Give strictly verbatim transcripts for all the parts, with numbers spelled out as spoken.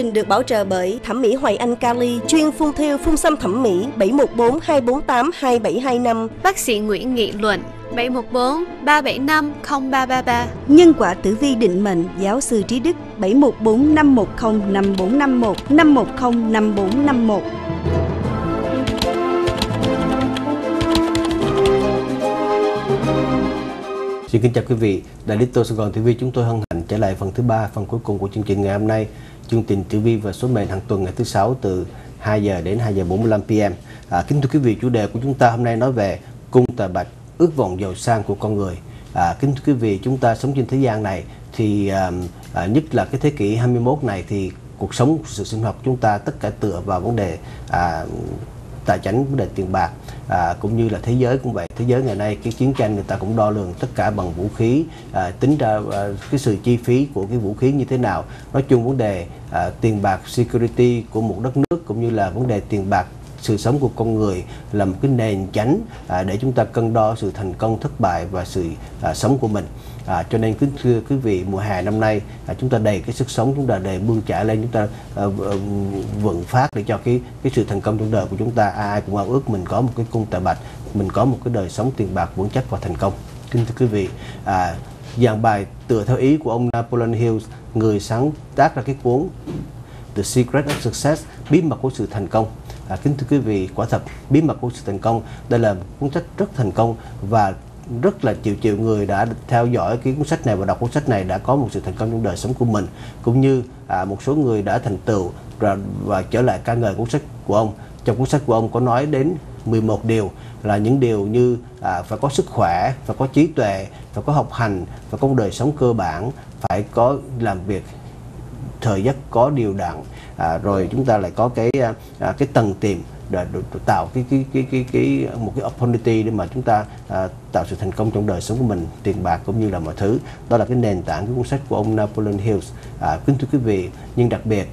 trình được bảo trợ bởi Thẩm mỹ Hoài Anh Cali, chuyên phun thêu phun xăm thẩm mỹ, bảy một bốn hai bốn tám hai bảy hai năm. Bác sĩ Nguyễn Nghị Luận, bảy một bốn ba bảy năm không ba ba ba. Nhân quả tử vi định mệnh, giáo sư Trí Đức, bảy một bốn năm một không năm bốn năm một, năm một không năm bốn năm một. Xin kính chào quý vị, Đại lý Tô Sài Gòn ti vi chúng tôi hân hạnh trở lại phần thứ ba, phần cuối cùng của chương trình ngày hôm nay. Chương trình tử vi và số mệnh hàng tuần ngày thứ sáu từ hai giờ đến hai giờ bốn mươi lăm p m. À, kính thưa quý vị, chủ đề của chúng ta hôm nay nói về cung tài bạch, ước vọng giàu sang của con người. À, kính thưa quý vị, chúng ta sống trên thế gian này thì à, à, nhất là cái thế kỷ hai mươi mốt này thì cuộc sống, sự sinh hoạt của chúng ta tất cả tựa vào vấn đề à, tài chính, vấn đề tiền bạc, à, cũng như là thế giới cũng vậy. Thế giới ngày nay cái chiến tranh người ta cũng đo lường tất cả bằng vũ khí, à, tính ra à, cái sự chi phí của cái vũ khí như thế nào. Nói chung vấn đề à, tiền bạc, security của một đất nước cũng như là vấn đề tiền bạc, sự sống của con người là một cái nền chánh à, để chúng ta cân đo sự thành công, thất bại và sự à, sống của mình. À, cho nên kính thưa quý vị, mùa hè năm nay à, chúng ta đầy cái sức sống, chúng ta đầy bươn chải lên, chúng ta à, vượng phát để cho cái cái sự thành công trong đời của chúng ta. Ai cũng ao ước mình có một cái cung tài bạch, mình có một cái đời sống tiền bạc vững chắc và thành công. Kính thưa quý vị, à, dàn bài tựa theo ý của ông Napoleon Hill, người sáng tác ra cái cuốn The Secret of Success, bí mật của sự thành công. À, kính thưa quý vị, quả thật bí mật của sự thành công đây là cuốn sách rất thành công và rất là triệu triệu người đã theo dõi cái cuốn sách này và đọc cuốn sách này đã có một sự thành công trong đời sống của mình, cũng như à, một số người đã thành tựu và, và trở lại ca ngợi cuốn sách của ông. Trong cuốn sách của ông có nói đến mười một điều, là những điều như à, phải có sức khỏe, phải có trí tuệ, phải có học hành, phải có một đời sống cơ bản, phải có làm việc thời giấc có điều đặn, à, rồi chúng ta lại có cái à, cái tầng tìm để tạo cái cái cái cái cái một cái opportunity để mà chúng ta à, tạo sự thành công trong đời sống của mình, tiền bạc cũng như là mọi thứ. Đó là cái nền tảng của cuốn sách của ông Napoleon Hill. À, kính thưa quý vị, nhưng đặc biệt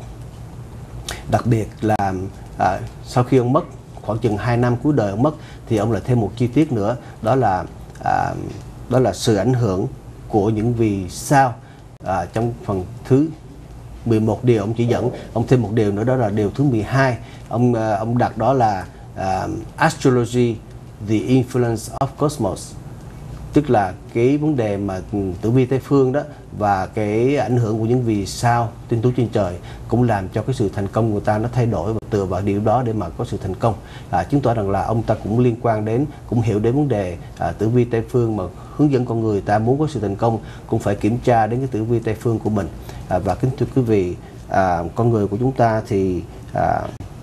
đặc biệt là à, sau khi ông mất, khoảng chừng hai năm cuối đời ông mất, thì ông lại thêm một chi tiết nữa, đó là à, đó là sự ảnh hưởng của những vì sao. À, trong phần thứ mười một điều ông chỉ dẫn, ông thêm một điều nữa, đó là điều thứ mười hai. Ông ông đặt đó là uh, astrology, the influence of cosmos, tức là cái vấn đề mà tử vi Tây phương đó và cái ảnh hưởng của những vì sao tinh tú trên trời cũng làm cho cái sự thành công của người ta nó thay đổi, và tựa vào điều đó để mà có sự thành công. À, chứng tỏ rằng là ông ta cũng liên quan đến, cũng hiểu đến vấn đề à, tử vi Tây phương mà hướng dẫn con người ta muốn có sự thành công cũng phải kiểm tra đến cái tử vi Tây phương của mình. À, và kính thưa quý vị, à, con người của chúng ta thì à,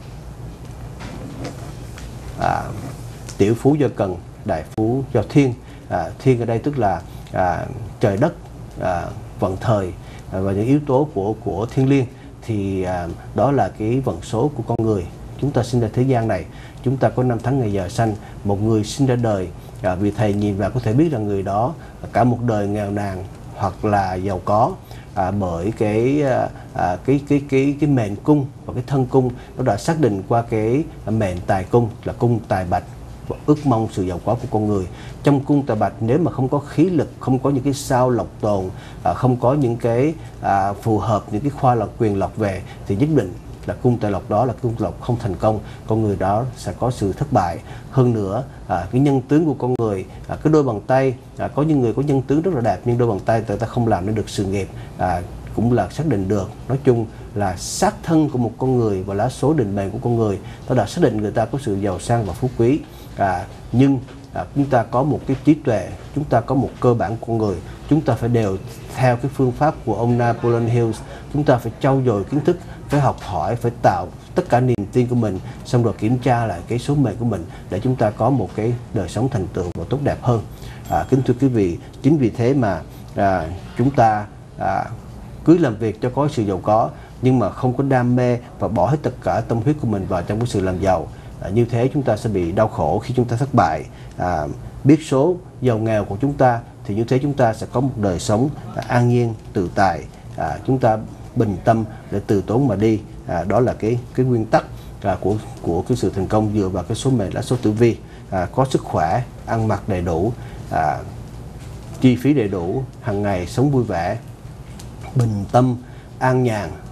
à, tiểu phú do cần, đại phú do thiên. À, thiên ở đây tức là à, trời đất, à, vận thời à, và những yếu tố của của thiên liêng, thì à, đó là cái vận số của con người. Chúng ta sinh ra thế gian này, chúng ta có năm tháng ngày giờ sanh. Một người sinh ra đời, à, vì thầy nhìn vào có thể biết rằng người đó cả một đời nghèo nàn hoặc là giàu có, à, bởi cái à, cái cái cái cái mệnh cung và cái thân cung nó đã xác định qua cái mệnh tài cung là cung tài bạch, và ước mong sự giàu có của con người. Trong cung tài bạch nếu mà không có khí lực, không có những cái sao lộc tồn, à, không có những cái à, phù hợp, những cái khoa lộc quyền lộc về, thì nhất định là cung tài lộc đó là cung lộc không thành công, con người đó sẽ có sự thất bại. Hơn nữa, à, cái nhân tướng của con người, à, cái đôi bàn tay, à, có những người có nhân tướng rất là đẹp nhưng đôi bàn tay người ta không làm nên được sự nghiệp, à, cũng là xác định được. Nói chung là sát thân của một con người và lá số định mệnh của con người nó đã xác định người ta có sự giàu sang và phú quý. À, nhưng à, chúng ta có một cái trí tuệ, chúng ta có một cơ bản của con người, chúng ta phải đều theo cái phương pháp của ông Napoleon Hill. Chúng ta phải trau dồi kiến thức, phải học hỏi, phải tạo tất cả niềm tin của mình, xong rồi kiểm tra lại cái số mệnh của mình để chúng ta có một cái đời sống thành tựu và tốt đẹp hơn. À, kính thưa quý vị, chính vì thế mà à, chúng ta à, cứ làm việc cho có sự giàu có nhưng mà không có đam mê và bỏ hết tất cả tâm huyết của mình vào trong cái sự làm giàu. À, như thế chúng ta sẽ bị đau khổ khi chúng ta thất bại. À, biết số giàu nghèo của chúng ta thì như thế chúng ta sẽ có một đời sống à, an nhiên, tự tại. À, chúng ta bình tâm để từ tốn mà đi. À, đó là cái cái nguyên tắc à, của của cái sự thành công dựa vào cái số mệnh lá số tử vi. À, có sức khỏe, ăn mặc đầy đủ, à, chi phí đầy đủ, hàng ngày sống vui vẻ, bình tâm, an nhàn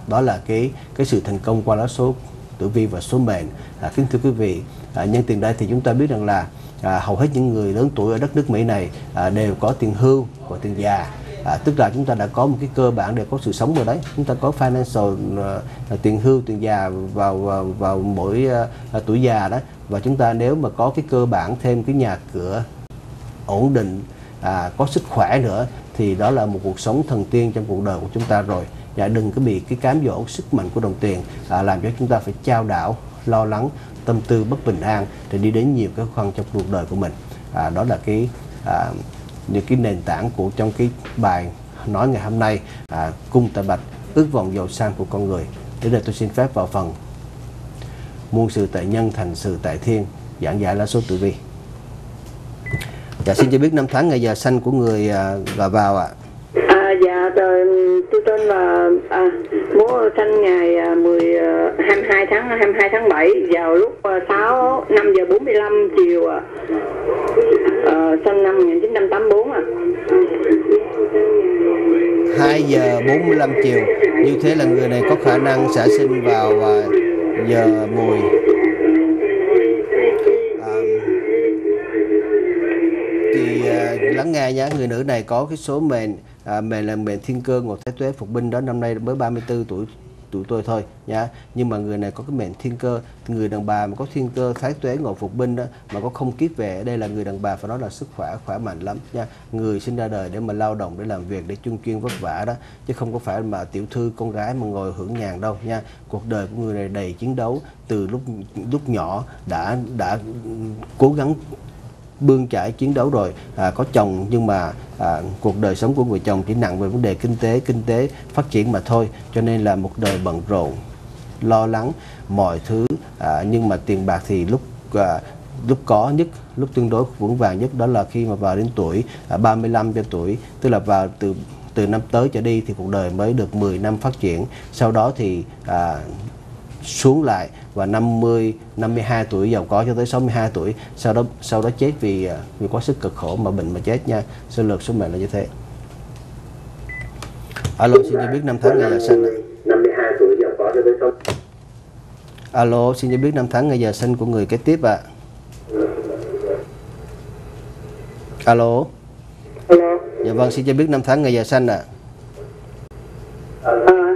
Đó là cái cái sự thành công qua lá số tử vi và số mệnh. À, kính thưa quý vị, à, nhân tiền đây thì chúng ta biết rằng là à, hầu hết những người lớn tuổi ở đất nước Mỹ này à, đều có tiền hưu và tiền già. À, tức là chúng ta đã có một cái cơ bản để có sự sống rồi đấy. Chúng ta có financial uh, tiền hưu, tiền già vào vào, vào mỗi uh, tuổi già đó. Và chúng ta nếu mà có cái cơ bản thêm cái nhà cửa ổn định, à, có sức khỏe nữa thì đó là một cuộc sống thần tiên trong cuộc đời của chúng ta rồi. Và đừng có bị cái cám dỗ sức mạnh của đồng tiền à, làm cho chúng ta phải chao đảo, lo lắng, tâm tư bất bình an để đi đến nhiều cái khó khăn trong cuộc đời của mình. À, đó là cái à, những cái nền tảng của trong cái bài nói ngày hôm nay, à, cung tại bạch, ước vọng giàu sang của con người. Đến đây tôi xin phép vào phần muôn sự tại nhân, thành sự tại thiên, giảng giải lá số tử vi. Dạ, xin cho biết năm tháng ngày giờ sanh của người à, và vào ạ. À. À, dạ, tôi, tôi tên là à, bố sanh ngày à, mười, hai mươi hai tháng hai mươi hai tháng bảy vào lúc sáu năm giờ bốn mươi lăm chiều à. À, sinh năm một nghìn chín trăm tám mươi tư à. hai giờ bốn mươi lăm chiều. Như thế là người này có khả năng sẽ sinh vào uh, giờ mùi. À, thì uh, lắng nghe nhé, người nữ này có cái số mệnh à, mệnh là mệnh thiên cơ ngộ thái tuế phục binh đó, năm nay mới ba mươi tư tuổi tuổi tôi thôi nhá. Nhưng mà người này có cái mệnh thiên cơ, người đàn bà mà có thiên cơ thái tuế ngộ phục binh đó mà có không kiếp về, đây là người đàn bà phải nói là sức khỏe khỏe mạnh lắm nha. Người sinh ra đời để mà lao động, để làm việc, để chung chuyên vất vả đó, chứ không có phải mà tiểu thư con gái mà ngồi hưởng nhàn đâu nha. Cuộc đời của người này đầy chiến đấu, từ lúc lúc nhỏ đã đã cố gắng bươn chải chiến đấu rồi, à, có chồng nhưng mà à, cuộc đời sống của người chồng chỉ nặng về vấn đề kinh tế, kinh tế phát triển mà thôi, cho nên là một đời bận rộn, lo lắng mọi thứ, à, nhưng mà tiền bạc thì lúc à, lúc có nhất, lúc tương đối vững vàng nhất đó là khi mà vào đến tuổi à, ba mươi lăm cho tuổi, tức là vào từ từ năm tới trở đi thì cuộc đời mới được mười năm phát triển. Sau đó thì à, xuống lại và năm mươi, năm mươi hai tuổi giàu có cho tới sáu mươi hai tuổi, sau đó sau đó chết vì vì quá sức cực khổ mà bệnh mà chết nha. Sơ lược số mệnh là như thế. Alo, xin cho biết năm tháng ngày giờ sinh ạ. năm mươi hai tuổi giàu có cho tới sáu. Alo, xin cho biết năm tháng ngày giờ sinh của người kế tiếp ạ. Alo. Alo. Dạ vâng, xin cho biết năm tháng ngày giờ sinh ạ. À,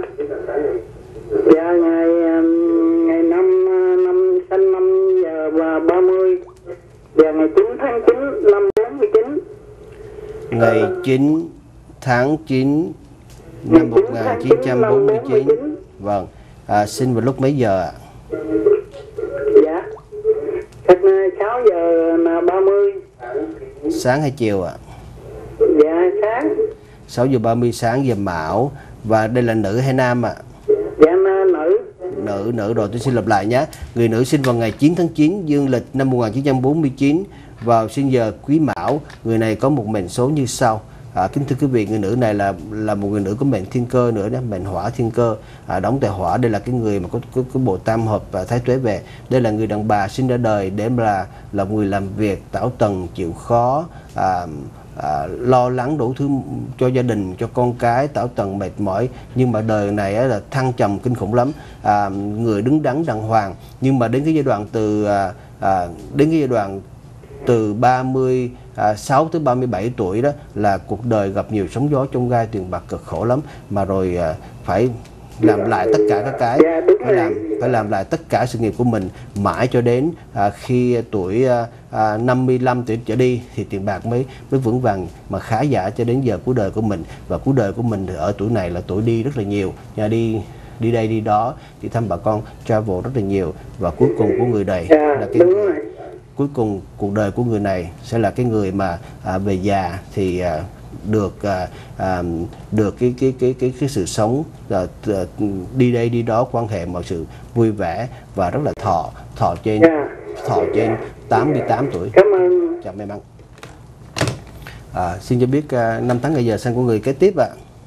dạ ngày ngày năm năm sinh năm giờ và ba mươi và ngày chín tháng chín năm bốn mươi chín. Ngày chín tháng chín năm một nghìn chín trăm bốn mươi chín. Vâng. À, sinh vào lúc mấy giờ ạ? Dạ. sáu giờ ba mươi. Sáng hay chiều ạ? Dạ sáng. sáu giờ ba mươi sáng giờ Mão. Và đây là nữ hay nam ạ? Dạ nữ. Nữ, nữ rồi, tôi xin lặp lại nhé. Người nữ sinh vào ngày chín tháng chín dương lịch năm một nghìn chín trăm bốn mươi chín vào sinh giờ Quý Mão. Người này có một mệnh số như sau. À, kính thưa quý vị, người nữ này là là một người nữ có mệnh thiên cơ nữa đó, mệnh hỏa thiên cơ, à, đóng tại hỏa. Đây là cái người mà có có, có bộ tam hợp và thái tuế về. Đây là người đàn bà sinh ra đời để là là người làm việc, tảo tần, chịu khó, à, à, lo lắng đủ thứ cho gia đình, cho con cái, tảo tần mệt mỏi. Nhưng mà đời này á, là thăng trầm kinh khủng lắm, à, người đứng đắn đàng hoàng. Nhưng mà đến cái giai đoạn từ à, à, đến cái giai đoạn từ ba mươi sáu tới ba mươi bảy tuổi đó là cuộc đời gặp nhiều sóng gió trong gai, tiền bạc cực khổ lắm, mà rồi à, phải làm lại tất cả các cái, phải làm phải làm lại tất cả sự nghiệp của mình mãi cho đến à, khi tuổi à, à, năm mươi lăm tuổi trở đi thì tiền bạc mới mới vững vàng mà khá giả cho đến giờ cuối đời của mình. Và cuối đời của mình thì ở tuổi này là tuổi đi rất là nhiều, nhà đi đi đây đi đó, đi thăm bà con, travel rất là nhiều. Và cuối cùng của người này là cái người, cuối cùng cuộc đời của người này sẽ là cái người mà à, về già thì à, được à, à, được cái cái cái cái cái sự sống à, đi đây đi đó, quan hệ mọi sự vui vẻ và rất là thọ thọ trên thọ trên tám mươi tám tuổi. Cảm ơn. Chào may mắn. À, xin cho biết à, năm tháng ngày giờ sinh của người kế tiếp ạ.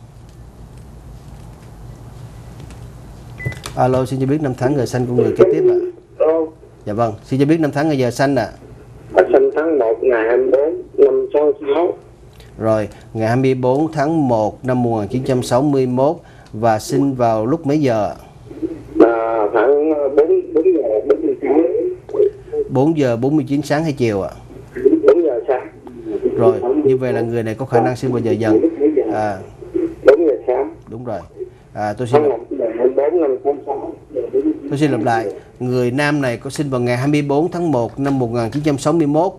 Alo, xin cho biết năm tháng ngày sinh của người kế tiếp ạ. Dạ vâng, xin cho biết năm tháng ngày giờ sinh ạ. Sinh tháng một ngày hai mươi bốn năm sáu sáu. Rồi, ngày hai mươi bốn tháng một năm một nghìn chín trăm sáu mươi mốt và sinh vào lúc mấy giờ? À, khoảng bốn giờ bốn mươi chín. bốn giờ bốn mươi chín sáng hay chiều ạ? bốn giờ sáng. Rồi, như vậy là người này có khả năng sinh vào giờ dần. À, bốn giờ sáng. đúng rồi. À, tôi xin lặp, tôi xin lặp lại. Người nam này có sinh vào ngày hai mươi bốn tháng một năm một nghìn chín trăm sáu mươi mốt.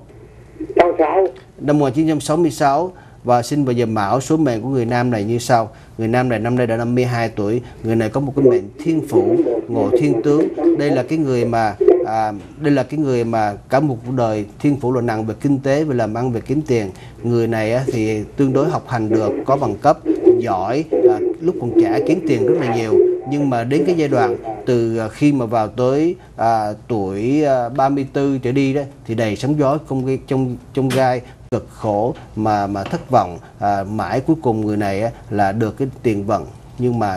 Năm một nghìn chín trăm sáu mươi sáu và sinh vào giờ Mão. Số mệnh của người nam này như sau. Người nam này năm nay đã năm mươi hai tuổi. Người này có một cái mệnh thiên phủ, ngộ thiên tướng. Đây là cái người mà à, đây là cái người mà cả một cuộc đời thiên phủ là nặng về kinh tế, về làm ăn, về kiếm tiền. Người này á, thì tương đối học hành được, có bằng cấp, giỏi, à, lúc còn trẻ kiếm tiền rất là nhiều. Nhưng mà đến cái giai đoạn từ khi mà vào tới à, tuổi à, ba mươi tư trở đi đó thì đầy sóng gió trong trong trong gai, cực khổ mà mà thất vọng. À, mãi cuối cùng người này á, là được cái tiền vận, nhưng mà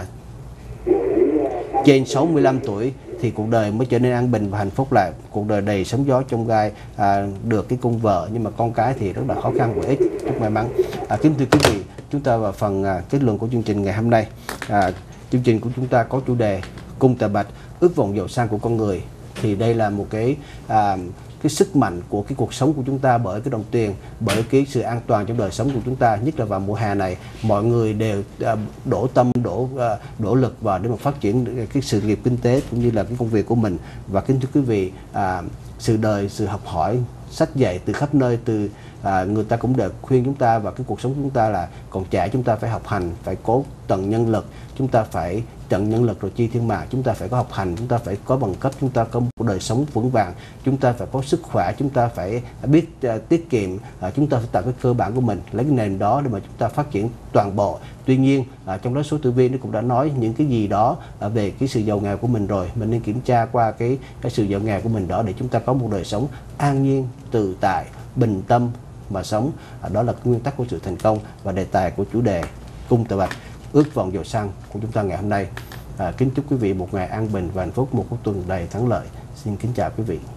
trên sáu mươi lăm tuổi thì cuộc đời mới trở nên an bình và hạnh phúc lại. Cuộc đời đầy sóng gió trong gai, à, được cái cung vợ nhưng mà con cái thì rất là khó khăn và ít. Rất may mắn. À, kính thưa quý vị, chúng ta vào phần à, kết luận của chương trình ngày hôm nay. À, chương trình của chúng ta có chủ đề cung tà bạch, ước vọng giàu sang của con người. Thì đây là một cái à, cái sức mạnh của cái cuộc sống của chúng ta bởi cái đồng tiền, bởi cái sự an toàn trong đời sống của chúng ta, nhất là vào mùa hè này. Mọi người đều à, đổ tâm, đổ à, đổ lực vào để mà phát triển cái sự nghiệp kinh tế cũng như là cái công việc của mình. Và kính thưa quý vị, à, sự đời, sự học hỏi, sách dạy từ khắp nơi, từ à, người ta cũng đều khuyên chúng ta và cái cuộc sống của chúng ta là còn trẻ, chúng ta phải học hành, phải cố tận nhân lực, chúng ta phải tận nhân lực rồi chi thiên mạng, chúng ta phải có học hành, chúng ta phải có bằng cấp, chúng ta có một đời sống vững vàng, chúng ta phải có sức khỏe, chúng ta phải biết uh, tiết kiệm, uh, chúng ta phải tạo cái cơ bản của mình, lấy cái nền đó để mà chúng ta phát triển toàn bộ. Tuy nhiên uh, trong đó số tử vi nó cũng đã nói những cái gì đó uh, về cái sự giàu nghèo của mình rồi, mình nên kiểm tra qua cái cái sự giàu nghèo của mình đó để chúng ta có một đời sống an nhiên, tự tại, bình tâm mà sống. Uh, đó là cái nguyên tắc của sự thành công và đề tài của chủ đề cung tà bạch, ước vọng giàu sang của chúng ta ngày hôm nay. À, kính chúc quý vị một ngày an bình và hạnh phúc, một cuối tuần đầy thắng lợi. Xin kính chào quý vị.